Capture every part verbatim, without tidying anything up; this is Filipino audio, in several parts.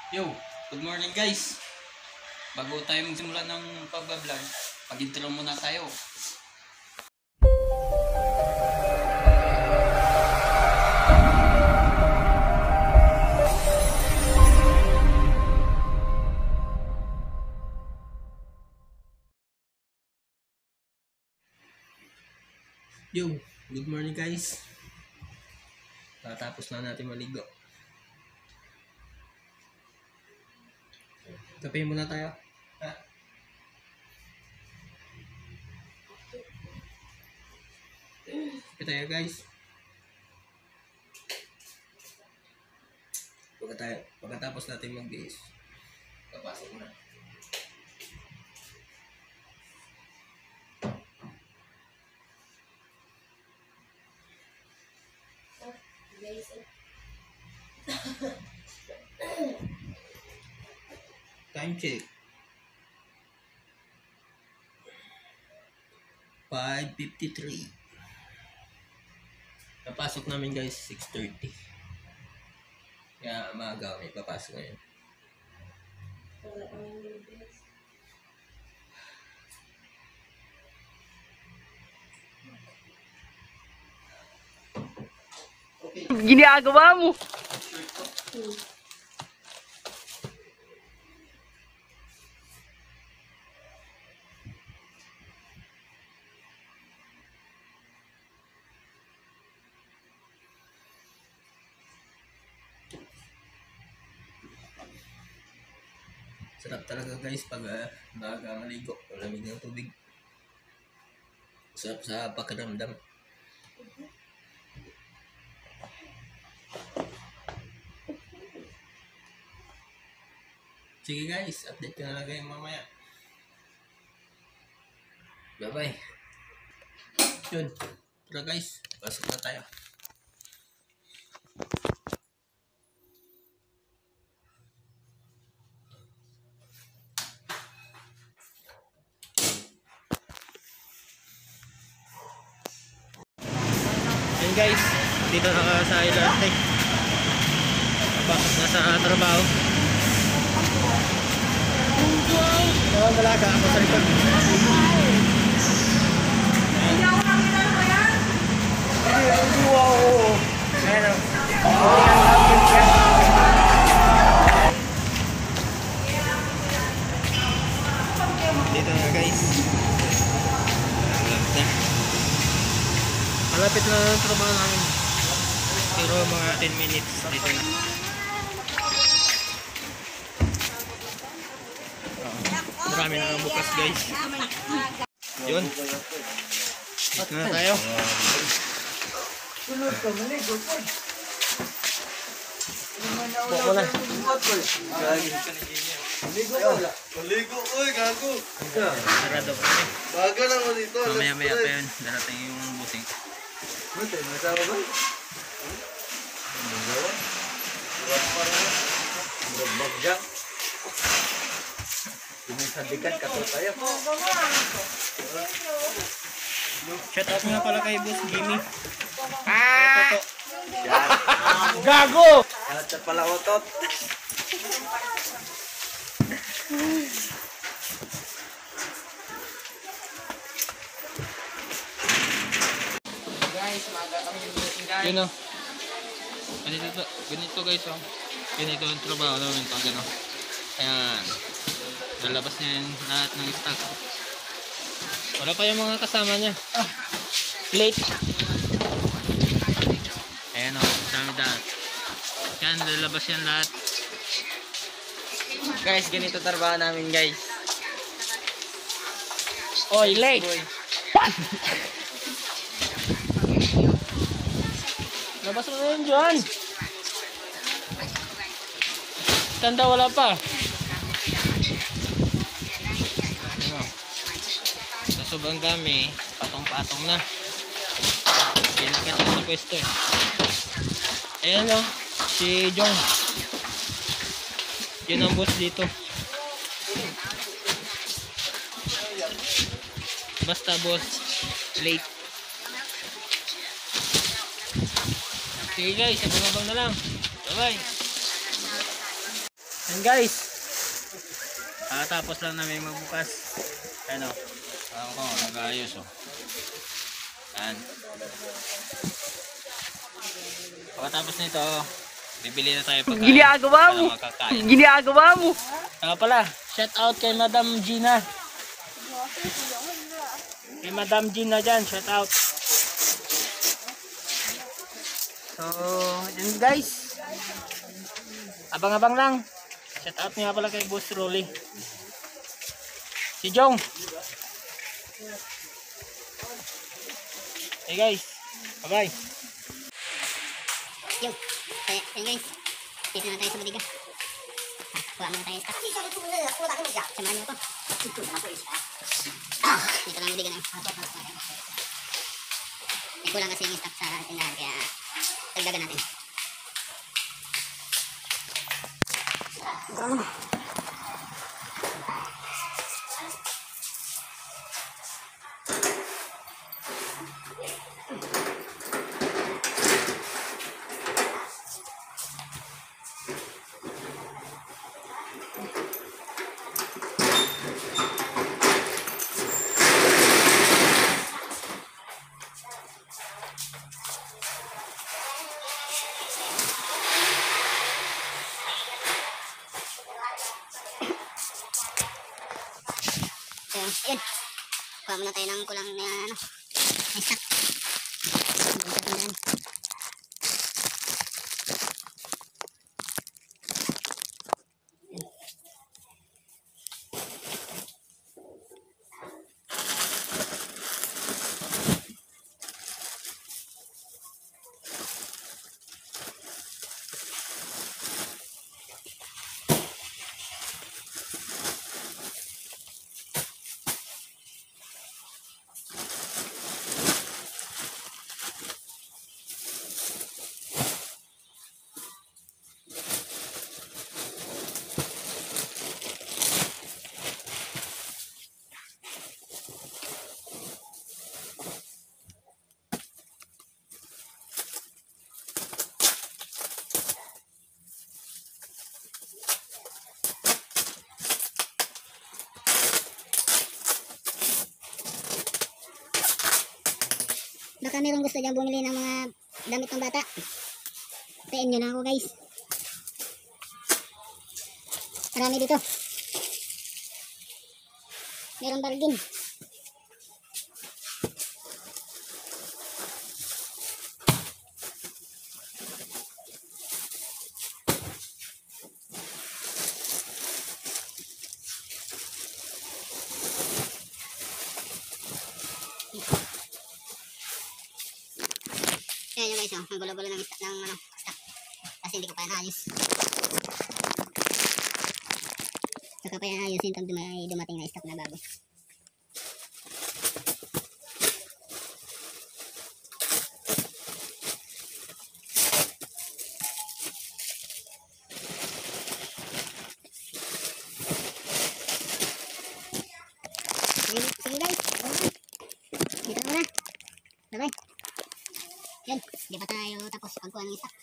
Yo, good morning guys. Bago tayo magsimula ng pagbablog, pag-intro muna tayo. Yo, good morning guys. Tatapos na natin maligo. Kape muna tayo. Ha? Kape tayo guys. Pagkatapos, pagkatapos natin mag-bihis, papasok na. Time check. five fifty-three. Napasok namin guys six thirty. Kaya maaga kami papasok ngayon. Okay. Ginagawa mo. Sarap talaga guys pag uh, maaga maligo, malamig ng tubig. Sarap sa pakiramdam. Sige guys, update ko na lang kayo mamaya. Bye bye. Yun. Tara guys, pasok na tayo. Yun guys, dito na sa Ilarte. Pasok na sa trabaho. Oh, malaga ako sa likod. Wow! Ayan o. Dito na guys. Malapit na ang trabaho namin. Pero mga ten minutes dito na. Marami na ang bukas guys. Yun. Dito na tayo. Boko na. Maligo ko eh, gago. Sarado pa kami. Baga lang mo dito. Mamaya maya pa yun. Darating yung busing. Buti, masawa ba? Magawa? Buwan pa rin. Bagbag Pinasabikan kato tayo. Shout out nga pala kay Boss Jimmy. Ah! Gago! At sa pala otot. Guys, maaga kami yung busing guys. Yun o. Ganito, ganito guys o. Ganito ang trabaho namin pag ano. Ayan. Lalabas niya yung lahat ng stock. Wala pa yung mga kasama niya. Ah, late. Ayan o, dami daan. Yan, lalabas yan lahat. Guys, ganito trabaho namin guys. Oy, late. Labas mo na yun dyan. Tanda wala pa. Sa sobrang dami, patong-patong na. Yan ang kanya sa pwesto eh. Ayan o, si Jong. Yun ang boss dito. Basta boss, late. Sige guys, abang-abang na lang. Bye bye. Yan guys. Ah, tapos lang namin magbukas. Ano? Ako ko, nag-aayos oh. Yan. Pagkatapos nito, bibili na tayo pagkain. Ginagawa mo. Para makakain. Ginagawa mo. Nga pala, shout out kay Madam Gina. Kay Madam Gina dyan, shout out. So, yun guys. Abang-abang lang. Shout out nga pala kay Boss Rolly. Si Jong. Hey guys. Bye-bye. Yo, kaya, kaya guys, dito na tayo sa budiga. Ha, kuha muna tayo stock. Samahan niyo ako. Dito lang budiga na. May kulang kasi yung stock sa tindahan, kaya tagdagan natin. So, ayun. Kuha muna tayo ng kulang na ano, na stock. Doon sa tindahan. Baka mayroong gusto dyan bumili ng mga damit ng bata. Tayin nyo na ako guys. Marami dito. Mayroong bargain. Kaya yung guys, oh, ang gulo-gulo ng, ng ano, stock. Kasi hindi ko pa yan ayos. Saka pa yan ayusin pag may dumating na stock na bago. Sige, sige guys, dito muna. Bye-bye. Yan, di pa tayo tapos pagkuha ng stock.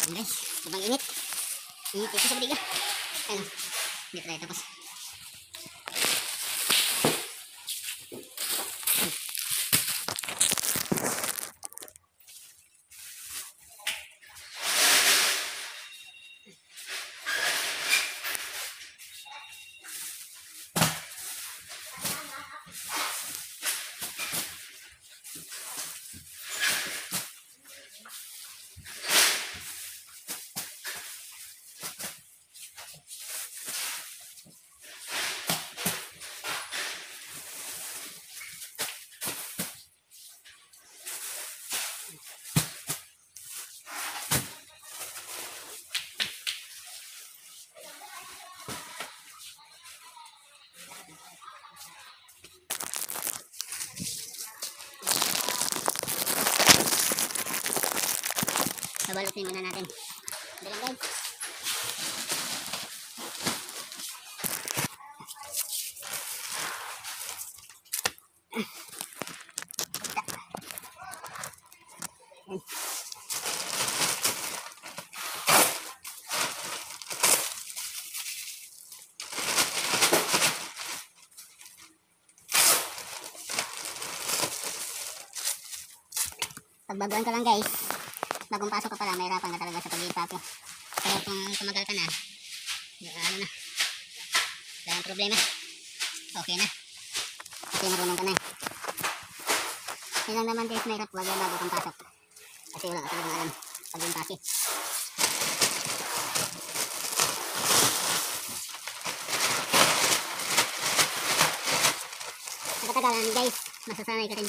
Ayan guys, sobrang init. Init ito sa bidiga. Ayan o, hindi pa tayo tapos. Babalutin muna natin. Bilang guys. Pagbaguan ka lang guys, bagong pasok ka pa lang, mahirapan ka talaga sa pag-iipapo. Pero kung tumagal ka na, ano na, wala yung problema, okay na, kasi marunong ka na. Yun lang naman guys, mahirap wag yung bago kang pasok, kasi wala ka talagang alam pag-iimpake. Sa katagalan guys, masasanay ka rin.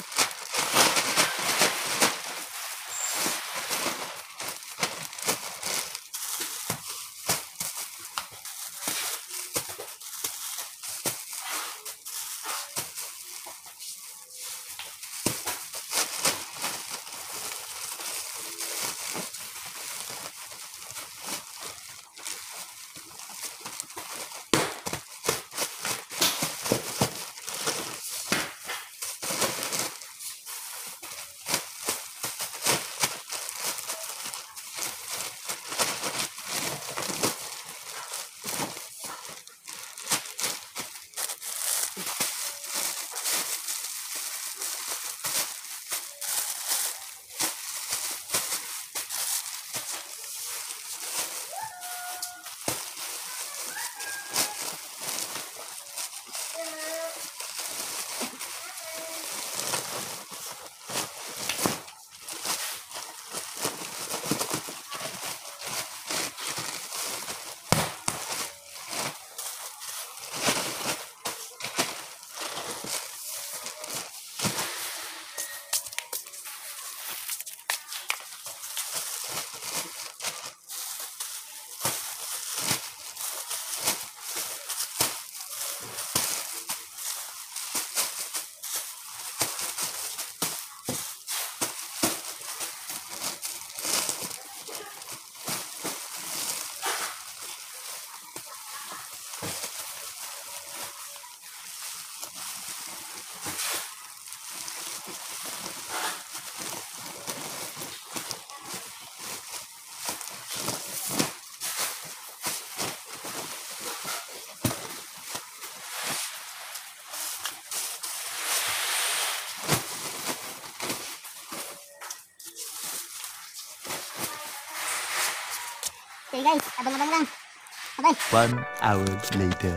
Okay guys, abang-abang lang. Bye. One hour later.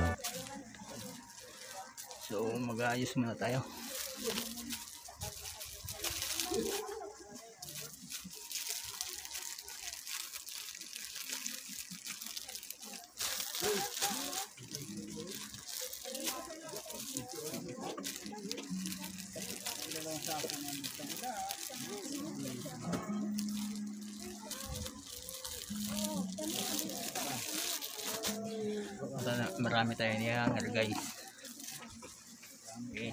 So, mag-aayos muna tayo. Marami tayo niya guys. Okay.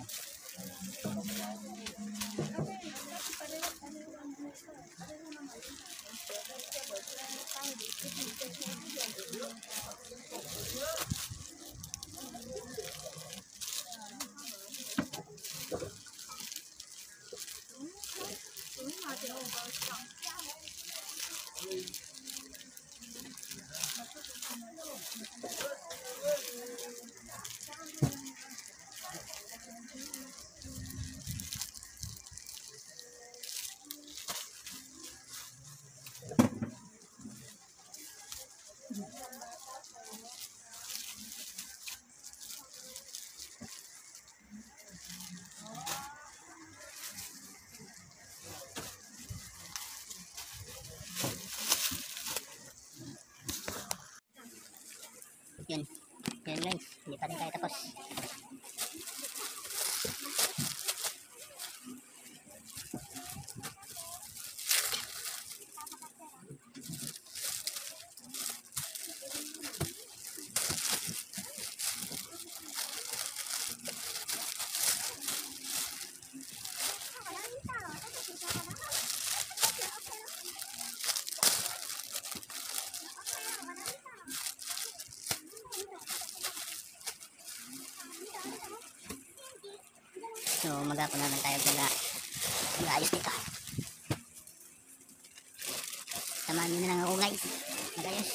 Yun. Yun guys. Hindi pa rin tayo tapos. So maghapon naman tayo pala mag-ayos dito. Samahan nyo na lang ako guys. Mag-ayos.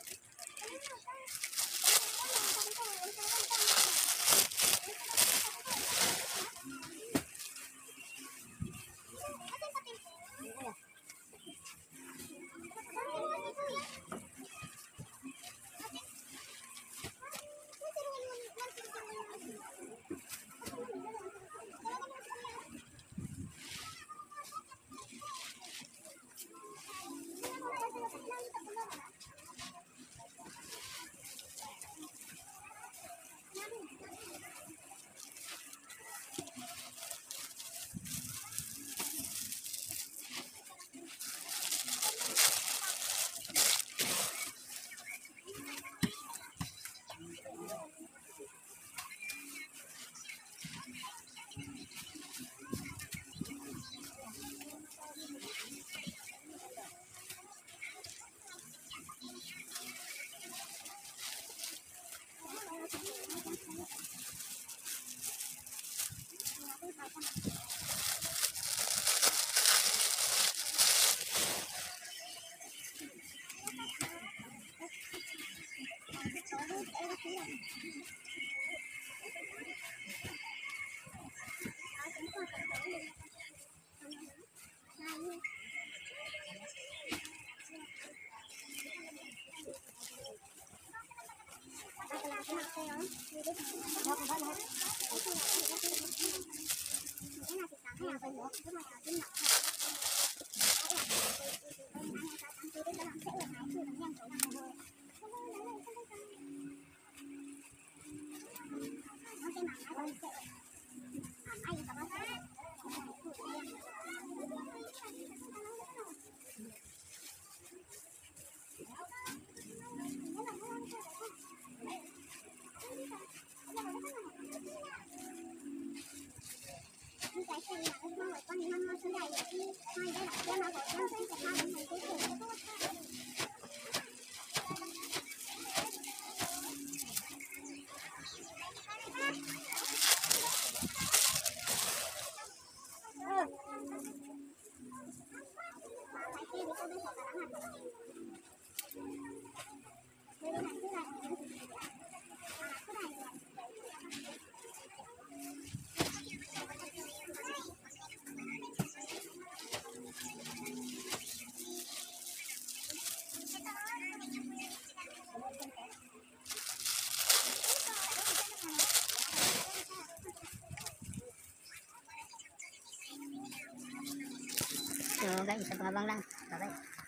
So guys, sa pangabang lang. Okay.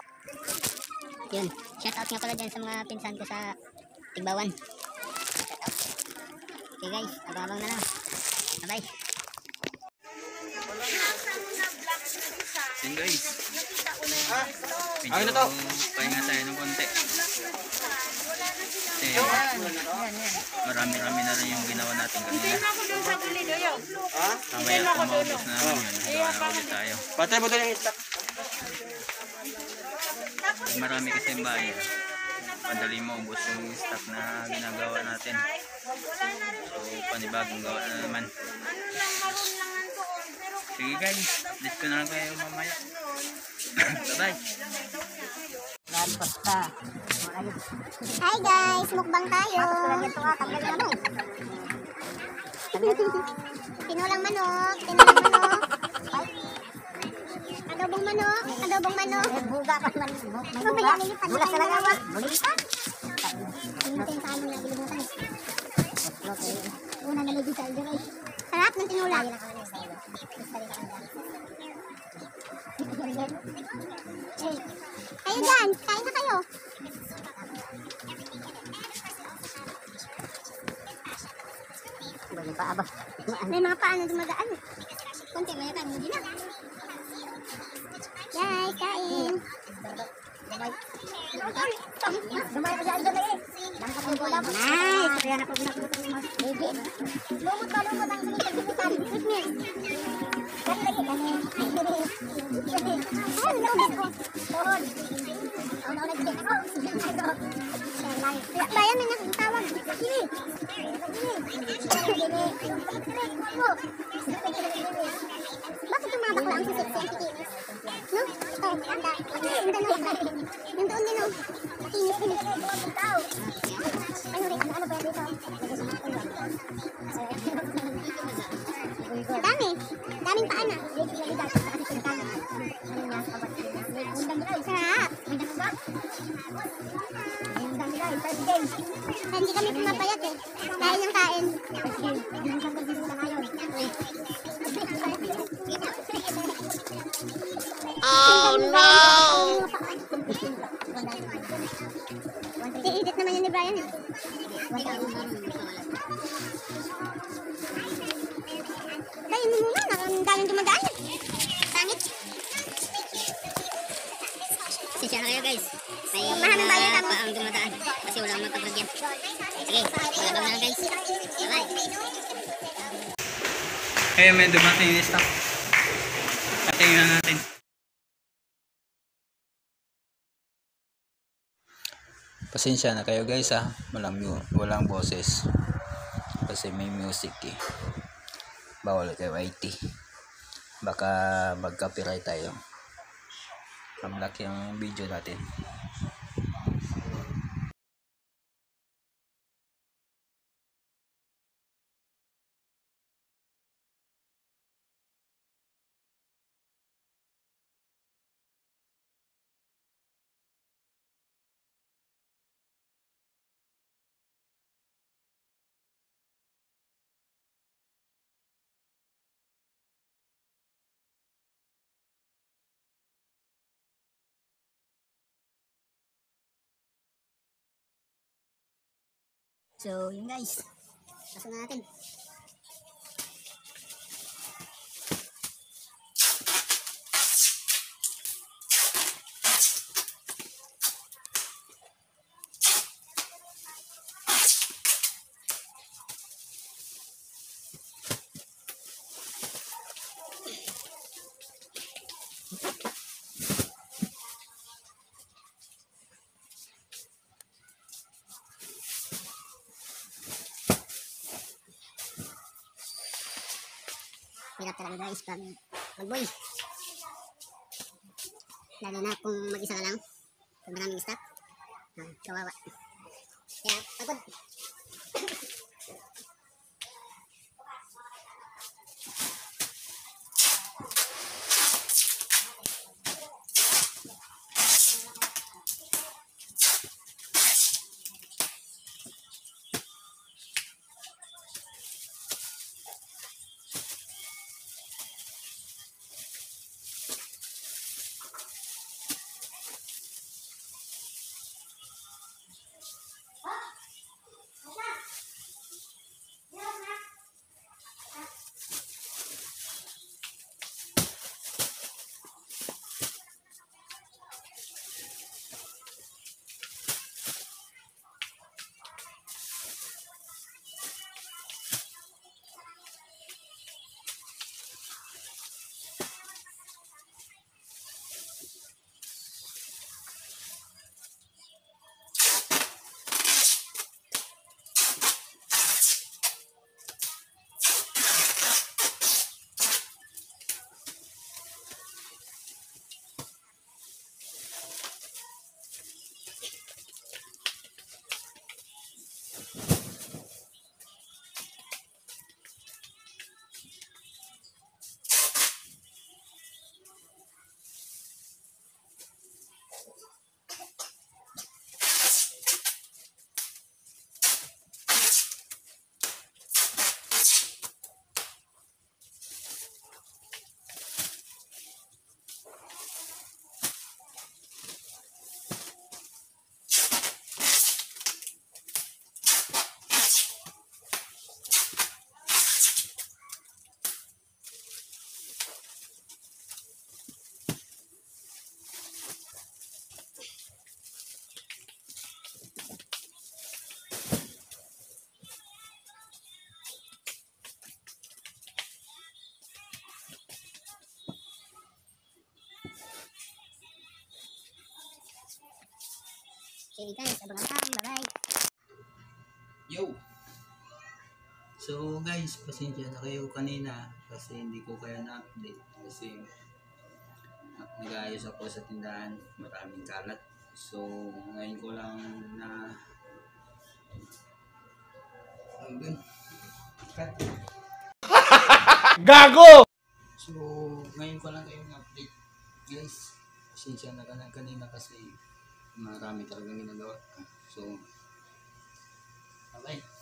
Yun. Shout out nga pala dyan sa mga pinsan ko sa Tigbawan. Shout out. Okay guys, abang-abang na lang. Bye bye. Yun guys. Medyo pahinga tayo ng konti. Kasi marami-rami na rin yung ginawa natin kanina. Mamaya kung maubos na naman yun, gawa na ulit tayo. Patay mo doon yung itak. Marami kasi yung bahay. Madali maubos yung stock na ginagawa natin. So panibagong gawa na naman. Sige guys, disco na lang kayo mamaya. Bye bye. Hi guys, mukbang tayo. Tinulang manok, tinulang manok. Adobong manok, adobong manok. Buga pa man. Buga sa lagawa. Bulitan. Pinutin sa amin na ilibutan. Una na lagi sa guys. Sarap ng tinulang. Kayo dyan, kain na kayo. paaba. May mga paano dumadaan. Kunti, may kain mo din na. Yay, kain. Dumay. Dumay pa dyan doon eh. Nice. Kaya na po binakulutan mo. Baby. Lumot ba, lumot ang sinipag-sipitan. Sweetness. Kaya lagi, kaya. Ay, lumot ko. Tuhod. Ako na ulit din ako. Bayan na ang tawag. Sini. Bakit yung mga bakla ang sisip-sip? No? Ito, anda. Yung doon Yung doon din, no? Kinis din. Ano rin? Ano ba dito? Dami. Daming paan na. Sarap. Hindi kami pumapayat eh. Kain yung kain. Oh no! I-edit naman yun ni Brian eh. Kain mo muna. Ang daming dumadaan eh. Sangit. Sisya na kayo guys. May mga pa ang dumadaan. Kasi wala akong magkabragyan. Sige, wala daw na guys. Bye-bye. Eh, may dumating yung stock. Patingnan natin. Pasensya na kayo guys ha. Walang, walang boses. Kasi may music eh. Bawal kayo I T. Baka mag-copyright tayo. Kamlaki ang video natin. So, yun guys. Pasok na natin. Hirap talaga guys pag mag-boy. Lalo na kung mag-isa ka lang. Pag maraming stock. Ah, kawawa. Kaya pagod. See you guys, abangan natin. Bye-bye. Yo! So guys, pasensya na kayo kanina kasi hindi ko kaya na-update kasi nag-aayos ako sa tindahan, maraming kalat. So ngayon ko lang na hanggang cut. Gago! So ngayon ko lang kayo na-update guys. Pasensya na ka na kanina kasi marami talagang ginagawa. So bye-bye.